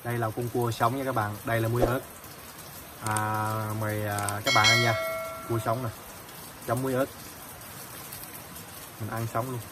Đây là con cua sống nha các bạn, đây là muối ớt. Mời các bạn ăn nha. Cua sống này, chấm muối ớt. Mình ăn sống luôn.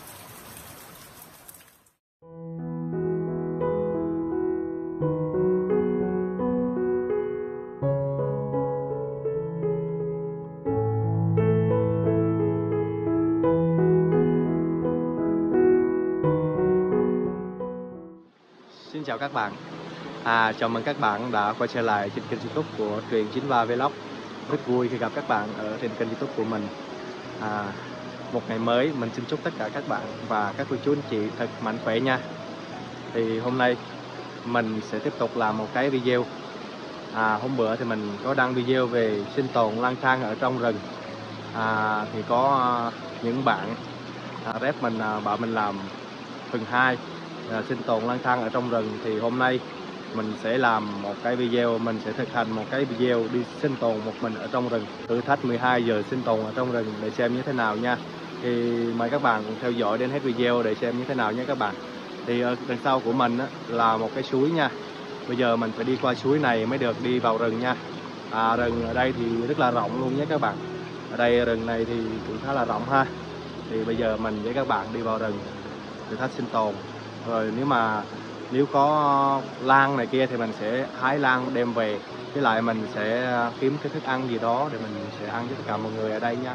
Xin chào các bạn. Chào mừng các bạn đã quay trở lại trên kênh YouTube của Truyền 93 Vlog. Rất vui khi gặp các bạn ở trên kênh YouTube của mình. Một ngày mới, mình xin chúc tất cả các bạn và các cô chú anh chị thật mạnh khỏe nha. Thì hôm nay mình sẽ tiếp tục làm một cái video. Hôm bữa thì mình có đăng video về sinh tồn lang thang ở trong rừng. Thì có những bạn rep mình bảo mình làm phần 2 sinh tồn lang thang ở trong rừng. Thì hôm nay mình sẽ làm một cái video, mình sẽ thực hành một cái video đi sinh tồn một mình ở trong rừng, thử thách 12 giờ sinh tồn ở trong rừng để xem như thế nào nha. Thì mời các bạn cùng theo dõi đến hết video để xem như thế nào nhé các bạn. Thì ở đằng sau của mình là một cái suối nha. Bây giờ mình phải đi qua suối này mới được đi vào rừng nha. Rừng ở đây thì rất là rộng luôn nhé các bạn. Ở đây rừng này thì cũng khá là rộng ha. Thì bây giờ mình với các bạn đi vào rừng thử thách sinh tồn. Rồi nếu có lan này kia thì mình sẽ hái lan đem về, với lại mình sẽ kiếm cái thức ăn gì đó để mình sẽ ăn với tất cả mọi người ở đây nha.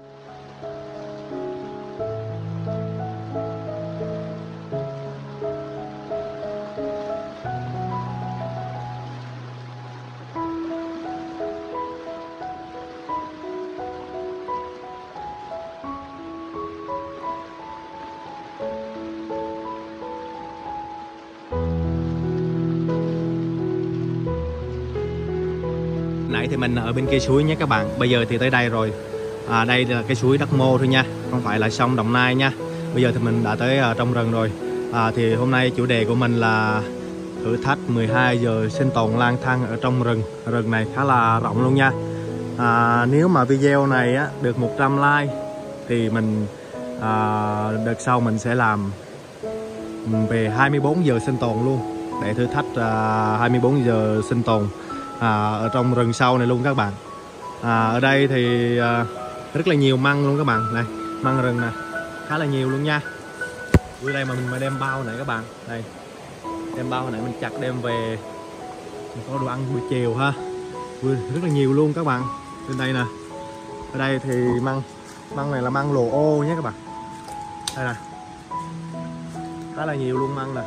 Nãy thì mình ở bên kia suối nhé các bạn. Bây giờ thì tới đây rồi. Đây là cái suối Đắc Mô thôi nha, không phải là sông Đồng Nai nha. Bây giờ thì mình đã tới trong rừng rồi. Thì hôm nay chủ đề của mình là thử thách 12 giờ sinh tồn lang thang ở trong rừng. Rừng này khá là rộng luôn nha. Nếu mà video này được 100 like thì mình đợt sau mình sẽ làm về 24 giờ sinh tồn luôn, để thử thách 24 giờ sinh tồn ở trong rừng sâu này luôn các bạn. Ở đây thì rất là nhiều măng luôn các bạn. Này, măng rừng nè, khá là nhiều luôn nha. Ở đây mà mình đem bao này các bạn. Đây, đem bao này mình chặt đem về, mình có đồ ăn buổi chiều ha. Rất là nhiều luôn các bạn. Bên đây nè, ở đây thì măng này là măng lồ ô nhé các bạn. Đây nè, khá là nhiều luôn măng nè.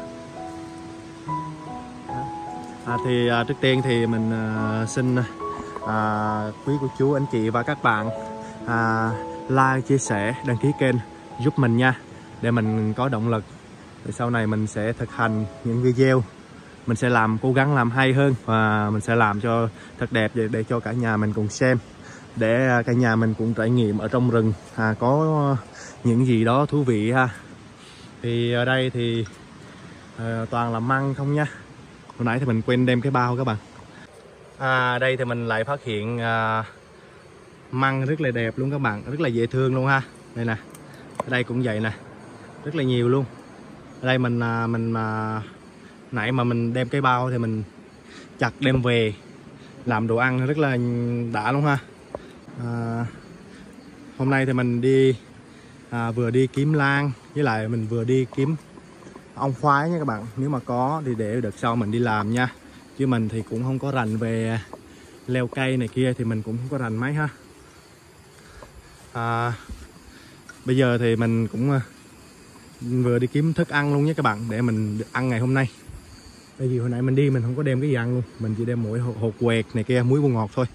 Trước tiên thì mình xin quý cô chú anh chị và các bạn like, chia sẻ, đăng ký kênh giúp mình nha, để mình có động lực để sau này mình sẽ thực hành những video, mình sẽ cố gắng làm hay hơn, và mình sẽ làm cho thật đẹp để cho cả nhà mình cùng xem, để cả nhà mình cũng trải nghiệm ở trong rừng có những gì đó thú vị ha. Thì ở đây thì toàn là măng không nha. Hồi nãy thì mình quên đem cái bao các bạn. Đây thì mình lại phát hiện măng rất là đẹp luôn các bạn, rất là dễ thương luôn ha. Đây nè, ở đây cũng vậy nè, rất là nhiều luôn. Ở đây mình nãy mà mình đem cái bao thì mình chặt đem về làm đồ ăn rất là đã luôn ha. Hôm nay thì mình đi vừa đi kiếm lan, với lại mình vừa đi kiếm ong khoái nha các bạn. Nếu mà có thì để đợt sau mình đi làm nha, chứ mình thì cũng không có rành về leo cây này kia, thì mình cũng không có rành mấy ha. Bây giờ thì mình cũng vừa đi kiếm thức ăn luôn nhé các bạn, để mình ăn ngày hôm nay. Bởi vì hồi nãy mình đi mình không có đem cái gì ăn luôn, mình chỉ đem mỗi hột quẹt này kia, muối bột ngọt thôi.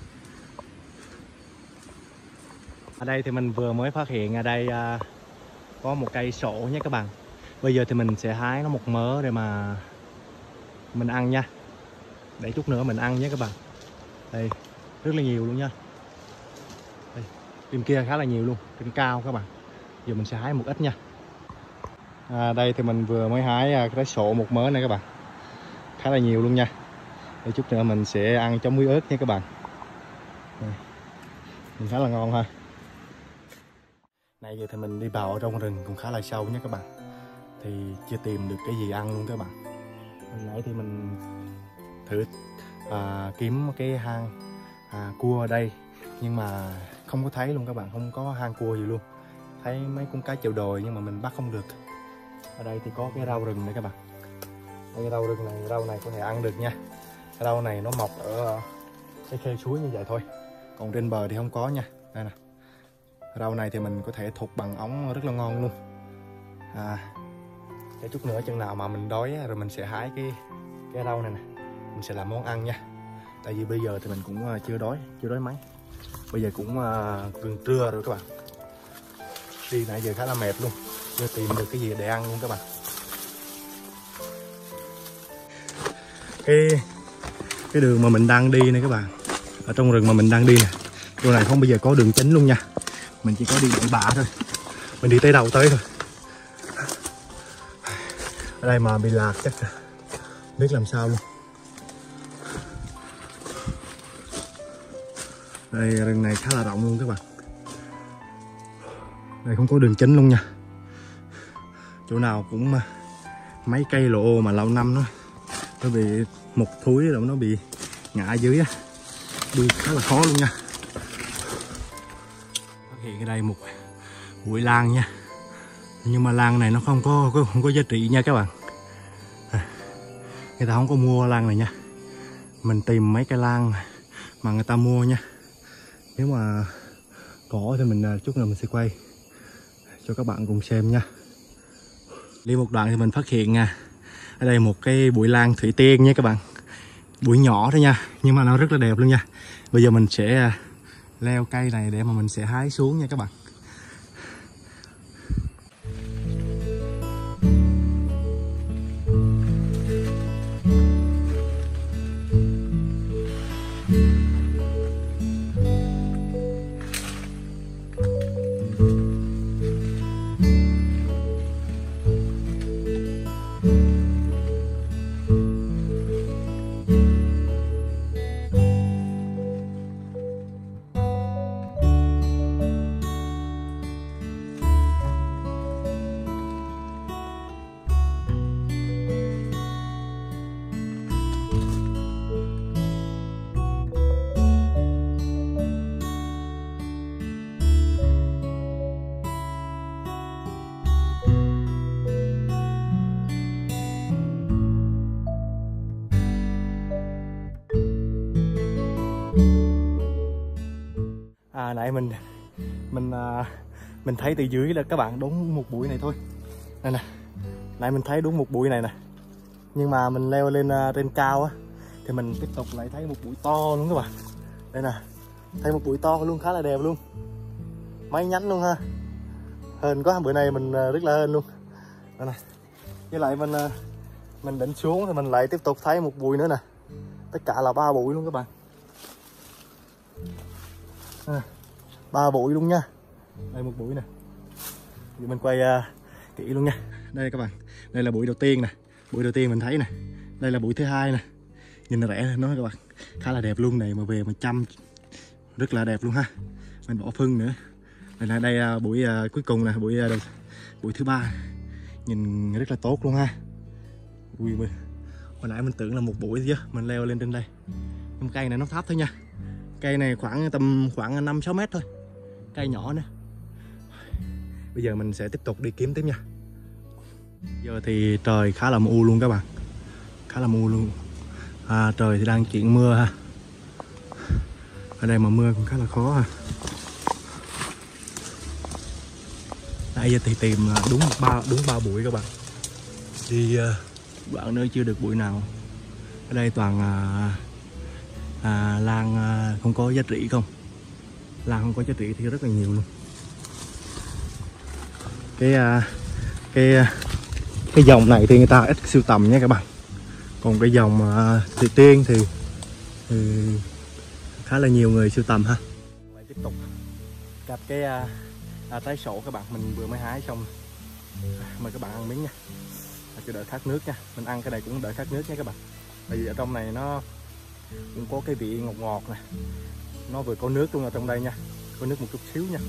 Ở đây thì mình vừa mới phát hiện ở đây có một cây sổ nhé các bạn. Bây giờ thì mình sẽ hái nó một mớ để mà mình ăn nha, để chút nữa mình ăn nhé các bạn. Đây, rất là nhiều luôn nha. Đây, bên kia khá là nhiều luôn, trên cao các bạn. Giờ mình sẽ hái một ít nha. Đây thì mình vừa mới hái cái sổ một mớ này các bạn, khá là nhiều luôn nha. Để chút nữa mình sẽ ăn chấm muối ớt nha các bạn. Đây, mình khá là ngon ha. Nãy giờ thì mình đi vào ở trong rừng cũng khá là sâu nha các bạn, thì chưa tìm được cái gì ăn luôn các bạn. Hồi nãy thì mình thử kiếm cái hang cua ở đây, nhưng mà không có thấy luôn các bạn, không có hang cua gì luôn. Thấy mấy con cá chèo đồi nhưng mà mình bắt không được. Ở đây thì có cái rau rừng này các bạn. Cái rau rừng này, rau này có thể ăn được nha. Cái rau này nó mọc ở cái khe suối như vậy thôi, còn trên bờ thì không có nha. Đây nè, rau này thì mình có thể thục bằng ống rất là ngon luôn. Để chút nữa chừng nào mà mình đói rồi mình sẽ hái cái rau này nè, mình sẽ làm món ăn nha. Tại vì bây giờ thì mình cũng chưa đói mấy. Bây giờ cũng gần trưa rồi các bạn. Đi nãy giờ khá là mệt luôn, chưa tìm được cái gì để ăn luôn các bạn. Cái đường mà mình đang đi này các bạn, ở trong rừng mà mình đang đi nè, chỗ này không bao giờ có đường chính luôn nha. Mình chỉ có đi bậy bạ thôi, mình đi tới đầu tới thôi. Ở đây mà bị lạc chắc là biết làm sao luôn. Đây rừng này khá là rộng luôn các bạn. Đây không có đường chính luôn nha. Chỗ nào cũng mấy cây lộ mà lâu năm nó bị mục thúi rồi, nó bị ngã dưới á, đi khá là khó luôn nha. Phát hiện ở đây một bụi lan nha, nhưng mà lan này nó không có giá trị nha các bạn. Người ta không có mua lan này nha, mình tìm mấy cây lan mà người ta mua nha. Nếu mà có thì mình chút nữa mình sẽ quay cho các bạn cùng xem nha. Đi một đoạn thì mình phát hiện ở đây một cái bụi lan thủy tiên nha các bạn. Bụi nhỏ thôi nha, nhưng mà nó rất là đẹp luôn nha. Bây giờ mình sẽ leo cây này để mà mình sẽ hái xuống nha các bạn. Nãy mình thấy từ dưới là các bạn, đúng một bụi này thôi. Đây nè, nãy mình thấy đúng một bụi này nè, nhưng mà mình leo lên trên cao á thì mình tiếp tục lại thấy một bụi to luôn các bạn. Đây nè, thấy một bụi to luôn, khá là đẹp luôn, mấy nhánh luôn ha, hên quá. Bữa nay mình rất là hên luôn. Đây nè, với lại mình định xuống thì mình lại tiếp tục thấy một bụi nữa nè, tất cả là 3 bụi luôn các bạn. 3 bụi luôn nha. Đây một bụi nè, giờ mình quay kỹ luôn nha. Đây các bạn, đây là bụi đầu tiên nè, bụi đầu tiên mình thấy nè. Đây là bụi thứ hai nè, nhìn rẻ nó các bạn, khá là đẹp luôn này, mà về mà chăm rất là đẹp luôn ha. Mình bỏ phân nữa. Đây là bụi cuối cùng nè, bụi thứ ba, nhìn rất là tốt luôn ha. Ui, hồi nãy mình tưởng là một bụi chứ, mình leo lên trên đây. Nhưng cây này nó thấp thôi nha, cây này khoảng 5-6 mét thôi, cây nhỏ nữa. Bây giờ mình sẽ tiếp tục đi kiếm tiếp nha. Giờ thì trời khá là mù luôn các bạn, khá là mù luôn. Trời thì đang chuyển mưa ha. Ở đây mà mưa cũng khá là khó ha. Nãy giờ thì tìm đúng ba bụi các bạn. Đi đoạn nữa chưa được bụi nào. Ở đây toàn lan không có giá trị không. Lan không có giá trị thì rất là nhiều luôn. Cái dòng này thì người ta ít sưu tầm nha các bạn. Còn cái dòng thủy tiên thì khá là nhiều người sưu tầm ha. Tiếp tục gặp cái trái sổ các bạn, mình vừa mới hái xong. Mời các bạn ăn miếng nha, cho đỡ khát nước nha. Mình ăn cái này cũng đỡ khát nước nha các bạn. Tại vì ở trong này nó cũng có cái vị ngọt ngọt nè, nó vừa có nước luôn ở trong đây nha, có nước một chút xíu nha.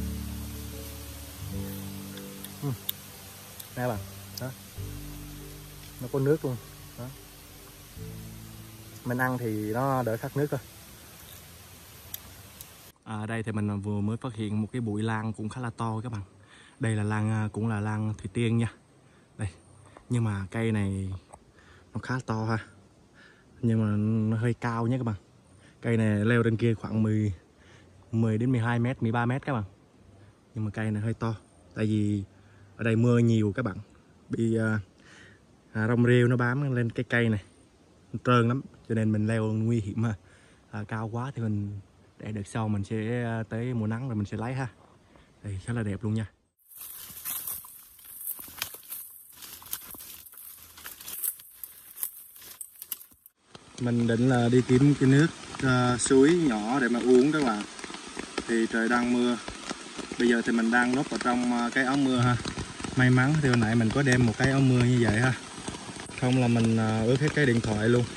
Nè bạn, đó, nó có nước luôn đó. mình ăn thì nó đỡ khát nước thôi. Ở đây thì mình vừa mới phát hiện một cái bụi lan cũng khá là to các bạn. Đây là lan, cũng là lan thủy tiên nha. Đây, nhưng mà cây này nó khá to ha, nhưng mà nó hơi cao nhé các bạn. Cây này leo trên kia khoảng 10 đến 12 mét, 13 mét các bạn. Nhưng mà cây này hơi to, tại vì ở đây mưa nhiều các bạn, bị rong rêu nó bám lên cái cây này, nó trơn lắm, cho nên mình leo nguy hiểm ha. Cao quá thì mình để đợt sau mình sẽ tới mùa nắng rồi mình sẽ lấy ha. Đây khá là đẹp luôn nha. Mình định là đi kiếm cái nước suối nhỏ để mà uống các bạn. Thì trời đang mưa. Bây giờ thì mình đang núp ở trong cái áo mưa ha. May mắn thì hồi nãy mình có đem một cái áo mưa như vậy ha. Không là mình ướt hết cái điện thoại luôn.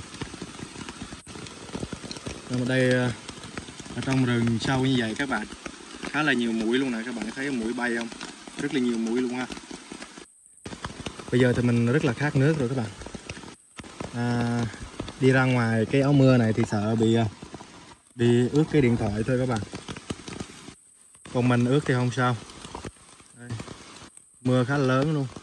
Ở đây ở trong rừng sâu như vậy các bạn, khá là nhiều muỗi luôn nè, các bạn thấy muỗi bay không? Rất là nhiều muỗi luôn ha. Bây giờ thì mình rất là khát nước rồi các bạn. Đi ra ngoài cái áo mưa này thì sợ bị ướt cái điện thoại thôi các bạn. Còn mình ướt thì không sao. Đây, mưa khá lớn luôn.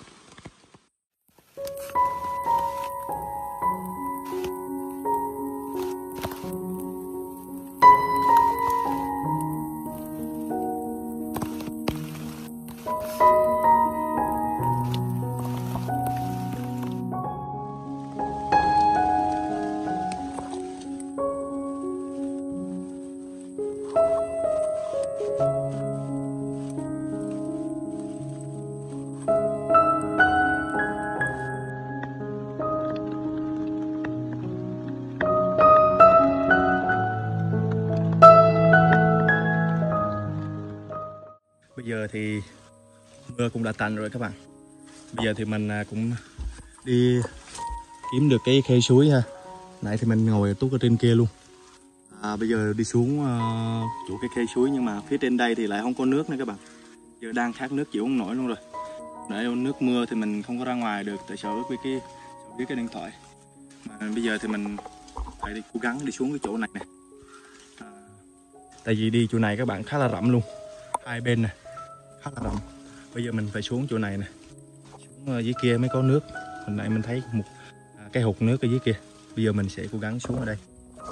Bây giờ thì mưa cũng đã tạnh rồi các bạn. Bây giờ thì mình cũng đi kiếm được cái khe suối ha. Nãy thì mình ngồi túc ở trên kia luôn. Bây giờ đi xuống chỗ cái khe suối, nhưng mà phía trên đây thì lại không có nước nữa các bạn. Giờ đang khát nước chịu không nổi luôn rồi. Nãy nước mưa thì mình không có ra ngoài được, tại sợ ướt với cái điện thoại. Mà bây giờ thì mình phải đi cố gắng đi xuống cái chỗ này nè. Tại vì đi chỗ này các bạn khá là rộng luôn, hai bên này khá là rộng. Bây giờ mình phải xuống chỗ này nè, xuống dưới kia mới có nước. Hồi nãy mình thấy một cái hột nước ở dưới kia. Bây giờ mình sẽ cố gắng xuống ở đây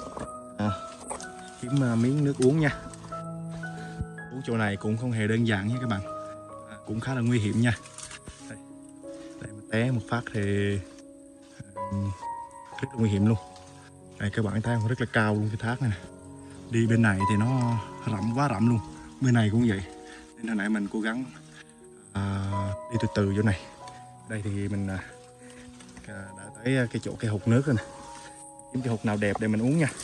kiếm miếng nước uống nha. Uống chỗ này cũng không hề đơn giản nha các bạn, cũng khá là nguy hiểm nha. Đây mà té một phát thì rất là nguy hiểm luôn. Đây các bạn thấy không, rất là cao luôn cái thác này nè. Đi bên này thì nó rộng, quá rộng luôn, bên này cũng vậy. Nên hồi nãy mình cố gắng đi từ từ chỗ này. Đây thì mình đã tới cái chỗ cái hột nước rồi nè. Kiếm cái hột nào đẹp để mình uống nha.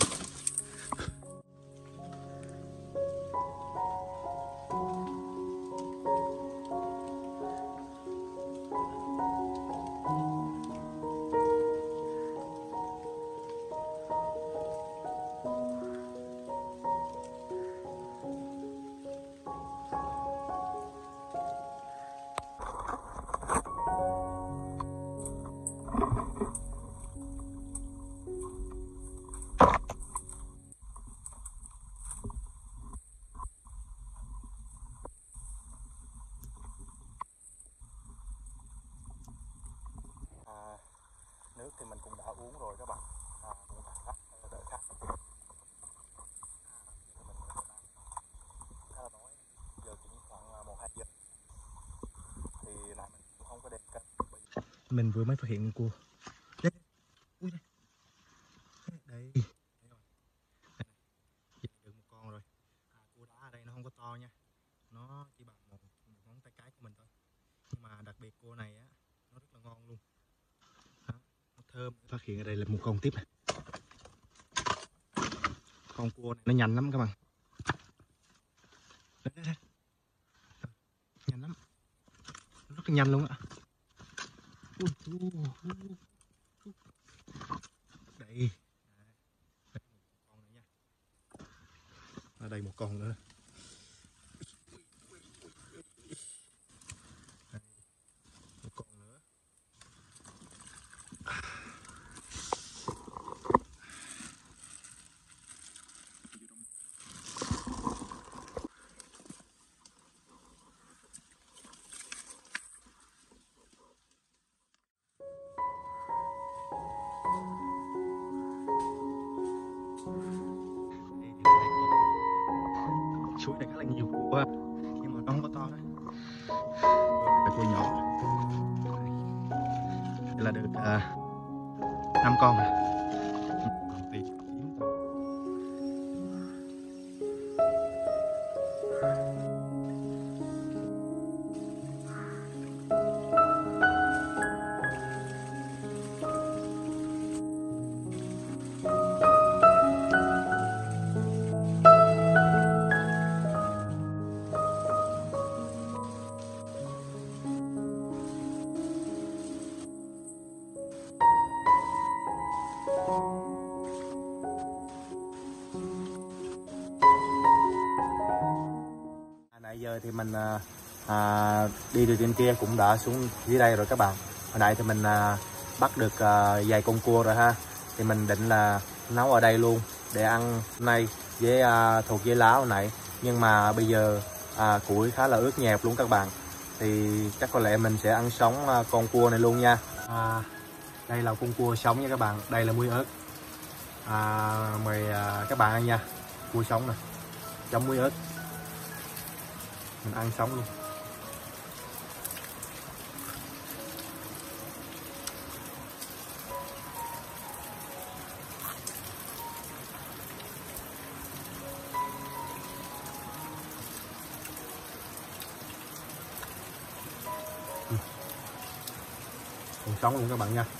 Nước thì mình cũng đã uống rồi các bạn, cũng đã khát, đỡ khát. Mình khá là đói, giờ cũng khoảng 1-2 giờ. Thì nãy mình cũng không có đem cơm. Mình vừa mới phát hiện cua. Đây. Ui đây. Đây. Được một con rồi. Cua đá ở đây nó không có to nha. Nó chỉ bằng một ngón tay cái của mình thôi. Nhưng mà đặc biệt cua này á, nó rất là ngon luôn. Nó thơm. Phát hiện ở đây là một con tiếp này. Con cua này nó nhanh lắm các bạn. Đây. Nhanh lắm. Nó rất là nhanh luôn á. Đây. Ở đây một con nữa. Đây. Một con nữa. suối này khá là nhiều cua nhưng mà nó không có to đấy. Cua nhỏ. Đây là được 5 con rồi. Nãy giờ thì mình đi từ trên kia cũng đã xuống dưới đây rồi các bạn. Hồi nãy thì mình bắt được vài con cua rồi ha. Thì mình định là nấu ở đây luôn để ăn nay với thuộc với lá hồi nãy. Nhưng mà bây giờ củi khá là ướt nhẹp luôn các bạn. Thì chắc có lẽ mình sẽ ăn sống con cua này luôn nha. Đây là con cua sống nha các bạn. Đây là muối ớt. Mời các bạn ăn nha. Cua sống nè, chấm muối ớt. Mình ăn sống luôn. Còn sống luôn các bạn nha.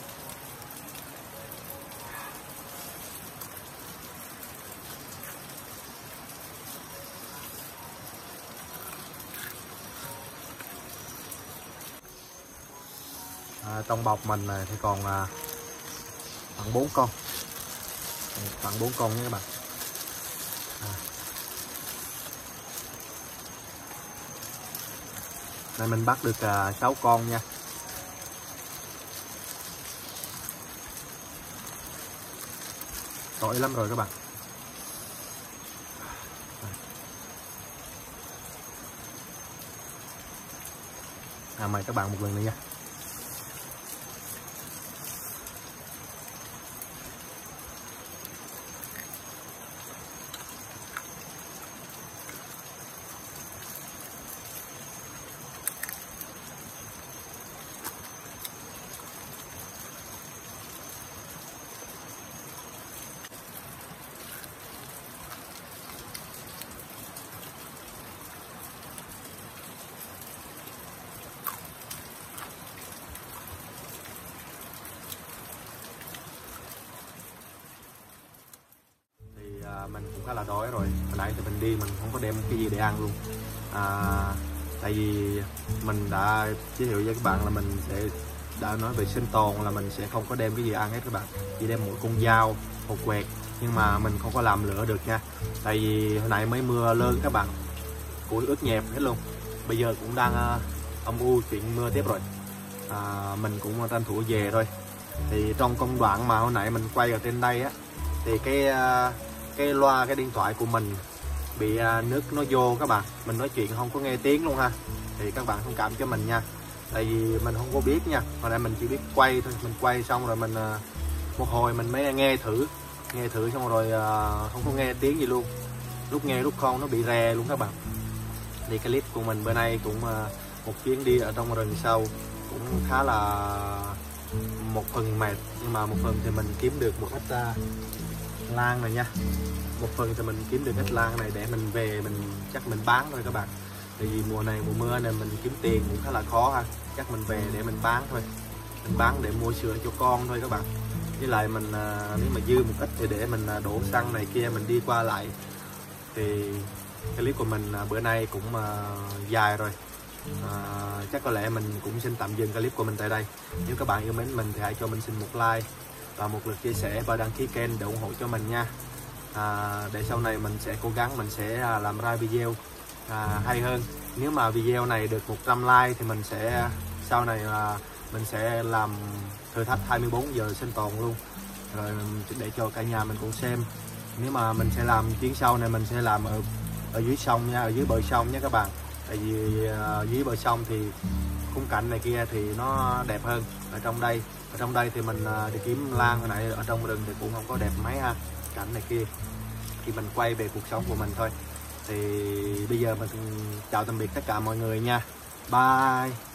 Trong bọc mình này thì còn khoảng 4 con, khoảng 4 con nha các bạn. Này mình bắt được 6 con nha. Tội lắm rồi các bạn. Mời các bạn một lần nữa nha. Mình cũng khá là đói rồi. Hồi nãy thì mình đi mình không có đem cái gì để ăn luôn. Tại vì mình đã giới thiệu với các bạn là mình đã nói về sinh tồn là mình sẽ không có đem cái gì ăn hết các bạn. Chỉ đem mỗi con dao, một quẹt. Nhưng mà mình không có làm lửa được nha. Tại vì hồi nãy mới mưa lớn các bạn. Củi ướt nhẹp hết luôn. Bây giờ cũng đang âm u chuyện mưa tiếp rồi. Mình cũng tranh thủ về thôi. Thì trong công đoạn mà hồi nãy mình quay ở trên đây á, thì cái loa cái điện thoại của mình bị nước nó vô các bạn, mình nói chuyện không có nghe tiếng luôn ha. Thì các bạn thông cảm cho mình nha, tại vì mình không có biết nha. Hồi nãy mình chỉ biết quay thôi, mình quay xong rồi mình một hồi mình mới nghe thử xong rồi không có nghe tiếng gì luôn, lúc nghe lúc không nó bị rè luôn các bạn. Thì cái clip của mình bữa nay cũng một chuyến đi ở trong rừng sâu cũng khá là một phần mệt, nhưng mà một phần thì mình kiếm được một ít lan này nha. Một phần thì mình kiếm được ít lan này để mình về mình chắc mình bán thôi các bạn. Tại vì mùa này mùa mưa này mình kiếm tiền cũng khá là khó ha. Chắc mình về để mình bán thôi. Mình bán để mua sữa cho con thôi các bạn. Với lại mình nếu mà dư một ít thì để mình đổ xăng này kia mình đi qua lại. Thì cái clip của mình bữa nay cũng dài rồi. Chắc có lẽ mình cũng xin tạm dừng clip của mình tại đây. Nếu các bạn yêu mến mình thì hãy cho mình xin một like và một lượt chia sẻ và đăng ký kênh để ủng hộ cho mình nha. Để sau này mình sẽ cố gắng mình sẽ làm ra video hay hơn. Nếu mà video này được 100 like thì mình sẽ sau này mình sẽ làm thử thách 24 giờ sinh tồn luôn, rồi để cho cả nhà mình cũng xem. Nếu mà mình sẽ làm chuyến sau này mình sẽ làm ở dưới sông nha, ở dưới bờ sông nhé các bạn. Tại vì dưới bờ sông thì khung cảnh này kia thì nó đẹp hơn. Ở trong đây thì mình đi kiếm lan hồi nãy ở trong rừng thì cũng không có đẹp mấy ha. Cảnh này kia thì mình quay về cuộc sống của mình thôi. Thì bây giờ mình chào tạm biệt tất cả mọi người nha. Bye.